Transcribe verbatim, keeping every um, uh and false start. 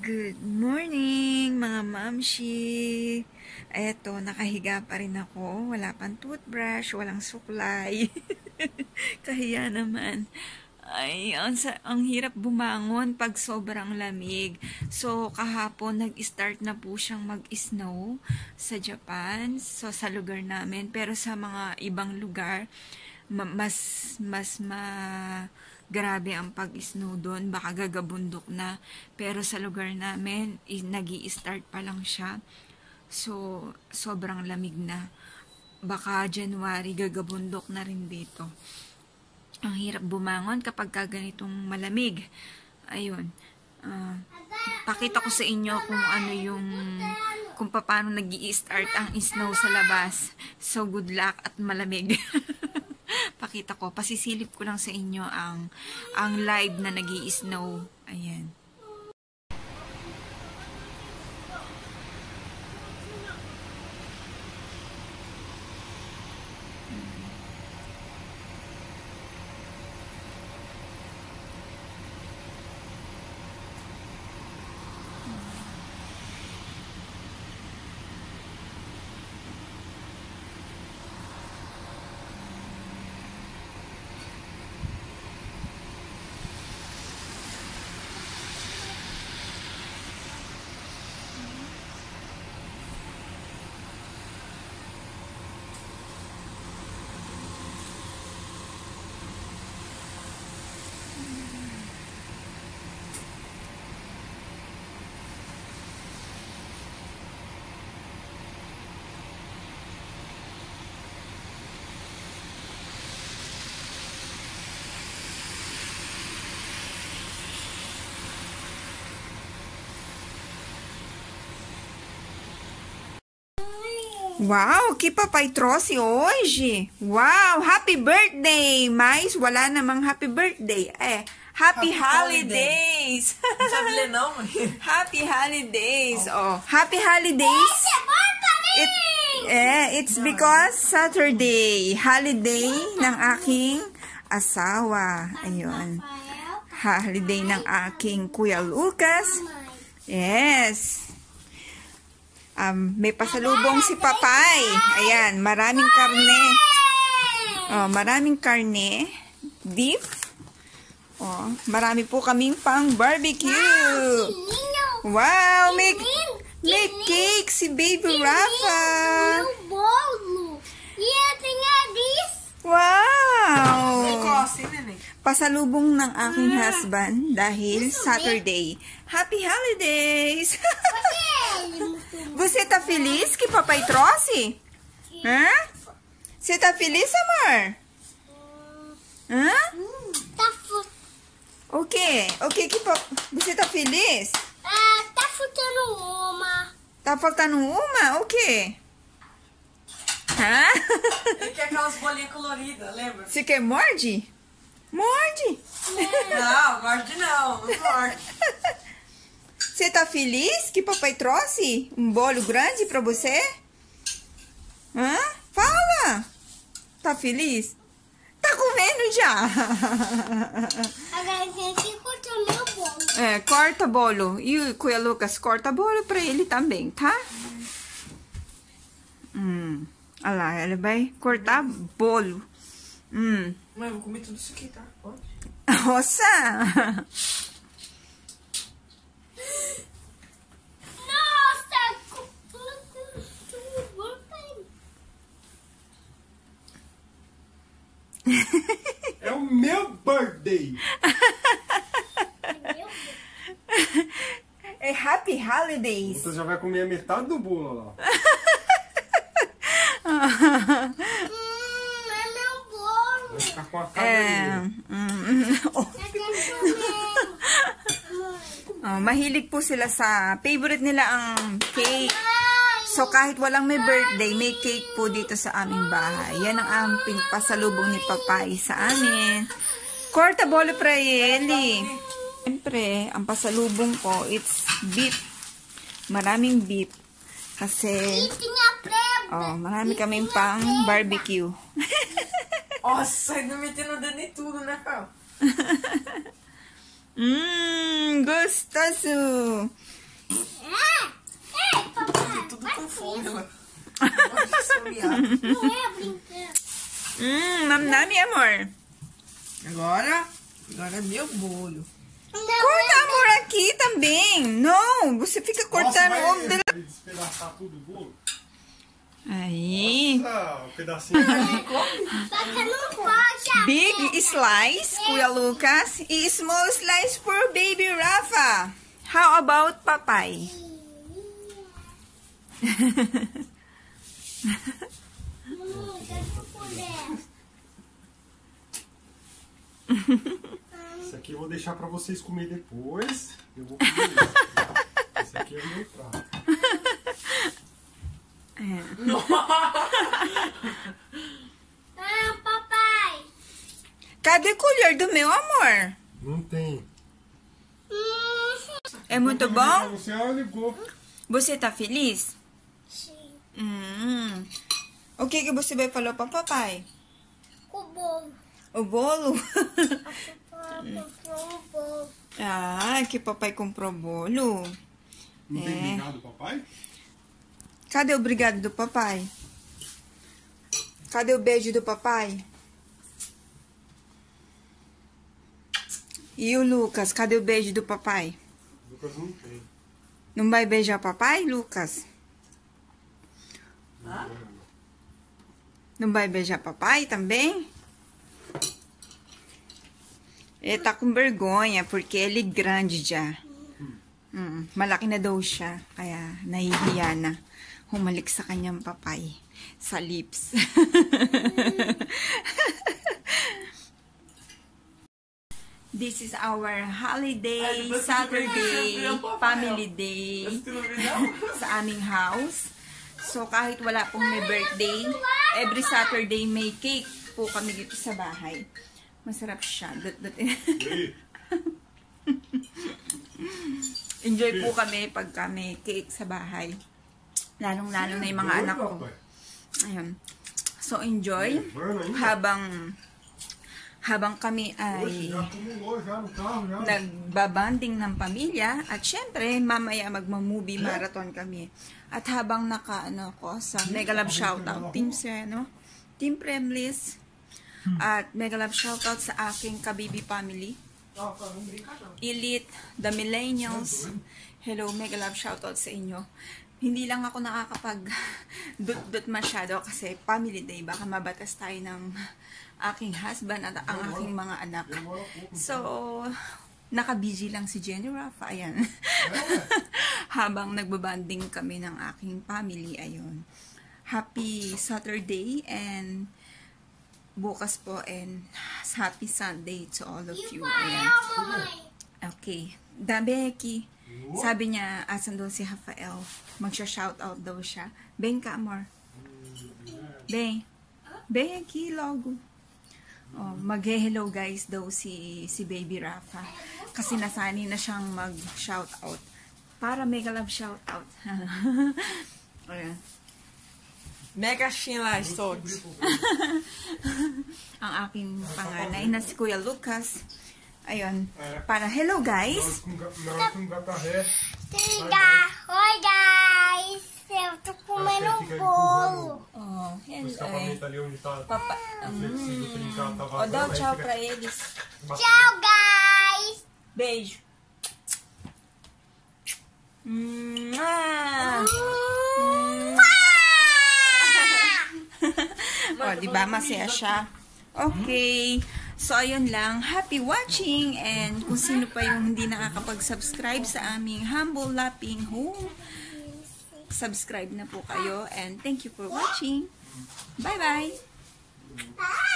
Good morning, mga mamshi. Eto, nakahiga pa rin ako. Wala pang toothbrush, walang suklay. Kahiya naman. Ay, ang, ang hirap bumangon pag sobrang lamig. So, kahapon, nag-start na po siyang mag-snow sa Japan. So, sa lugar namin. Pero sa mga ibang lugar, mas, mas ma... grabe ang pag-snow doon, baka gagabundok na. Pero sa lugar namin, nag-i-start pa lang siya. So, sobrang lamig na. Baka January, gagabundok na rin dito. Ang hirap bumangon kapag ganitong malamig. Ayun. Uh, pakita ko sa inyo kung ano yung, kung paano nag-i-start ang snow sa labas. So, good luck at malamig. Pakita ko, pasisilip ko lang sa inyo ang ang live na nag-i-snow. Ayan. Wow, que papai trouxe hoje. Wow, happy birthday. Mas wala namang happy birthday. É, happy, happy holidays. Não sabe ler não, mãe. Happy holidays. Oh, happy holidays. It, eh, it's because Saturday, holiday ng aking asawa. Ayun. Holiday ng aking Kuya Lucas. Yes. Um, may pasalubong si Papay. Ayan, maraming karne. Oh, maraming karne. Beef. Oh, marami po kaming pang barbecue. Wow, make, make cake si Baby Rafa. Wow. Pasalubong ng aking husband dahil Saturday. Happy holidays. Você tá feliz que papai trouxe? Hã? Você tá feliz, amor? Hã? O quê? O quê que papai... Você tá feliz? Ah, tá faltando uma. Tá faltando uma? O quê? Hã? Ele quer aquelas bolinhas coloridas, lembra? Você quer morde? Morde! Não, morde não, não morde. Você tá feliz que papai trouxe um bolo grande pra você? Hã? Fala! Tá feliz? Tá comendo já! Agora tem que cortar meu bolo. É, corta bolo. E o Kuya Lucas corta bolo pra ele também, tá? Hum. Olha lá, ele vai cortar bolo. Hum. Mãe, eu vou comer tudo isso aqui, tá? Pode? Nossa! É o meu birthday. É happy holidays. Você já vai comer a metade do bolo lá. Hum, é meu bolo. Vai ficar com a cara É, aí. mm, oh. Oh, mahilig po sila sa favorite nila ang cake. So kahit walang may birthday, may cake po dito sa aming bahay. Yan ang aming pasalubong ni Papay sa amin. Corta bolo pra ele. Siyempre, ang pasalubong ko, it's beef. Maraming beef. Kasi, oh, marami kaming pang barbecue. Nossa, ainda metendo o dedo em tudo, né, cara? Mmm, gostoso. com fome, ela gosta de sabiar. Não é brinquedo. Hum, namnami, amor. Agora, agora é meu bolo. Não Corta, amor, aqui também. Não, você fica cortando o ovo dele. Vai despedaçar tudo o bolo? Aí. Nossa, um pedacinho. Você não pode abrir. Big slice, Kuya Lucas. E small slice for baby Rafa. How about papai? Hum, deixa eu comer. Esse aqui eu vou deixar pra vocês comer depois. Eu vou comer esse. Esse aqui é o meu prato. Ah, papai. Cadê a colher do meu amor? Não tem. Hum, É muito bom? Você ela ligou. Você tá feliz? sim. Hum. O que que você vai falar pra papai? O bolo. O bolo? Papai comprou um bolo. Ah, que papai comprou bolo. Não É. tem obrigado, papai? Cadê o obrigado do papai? Cadê o beijo do papai? E o Lucas, cadê o beijo do papai? Lucas não tem. Não vai beijar o papai, Lucas? Não vai beijar papai também? Ele tá com vergonha porque ele grande já. Mm, malaki na daw siya, kaya nahihiya na humalik sa kanyang papay sa lips. This is our holiday, Saturday, family day sa aming house. So kahit wala pong may birthday, every Saturday may cake po kami dito sa bahay. Masarap siya. Dut- dut- Enjoy po kami pag may cake sa bahay. Lalong-lalo na yung mga anak ko. Ayun. So, enjoy. Habang habang kami ay Já acumulou já no carro, já. nagbabanding ng pamilya. At syempre, mamaya magma-movie marathon kami. At habang naka, ano ko, sa Mega Love Shoutout, Team Seno, Team Premlis, at Mega Love Shoutout sa aking Kabibi family. Ó, vamos brincar não. Elite, The Millennials. Hello, mega love shoutout sa inyo. Hindi lang ako nakakapag dut-dut masyado kasi family day. Baka mabatas tayo ng aking husband at ang aking mga anak. So, naka-busy lang si Jenny Rafa. Ayan. Habang nagbabanding kami ng aking family. Ayun. Happy Saturday and bukas po and happy Sunday to all of you. Ayan. Okay. Da Becky, sabi niya, asan daw si Rafael? Magsha-shoutout daw siya. Beng ka, amor. Beng. Becky, logo. Oh, mag-hello guys daw si si Baby Rafa. Kasi nasani na siyang mag-shoutout. Para mega love shoutout. Ayan. Mega Sheila Stoltz. Ang aking panganay na si Kuya Lucas. Ayun. Para hello guys. Nós com gatarré. Tiga. Oi, guys. Eu tô comendo um bolo. Oh, O hello. escapamento ali onde tá Papa. flexível, trincado, tá O, vazando. dá aí tchau fica pra eles. bastante. Tchau, guys. Beijo. Mwah! O, di ba? Masaya siya. Okay. So, ayun lang. Happy watching. And kung sino pa yung hindi nakakapag-subscribe sa aming Humble Lapping Home, subscribe na po kayo. And thank you for watching. Bye-bye! Ah!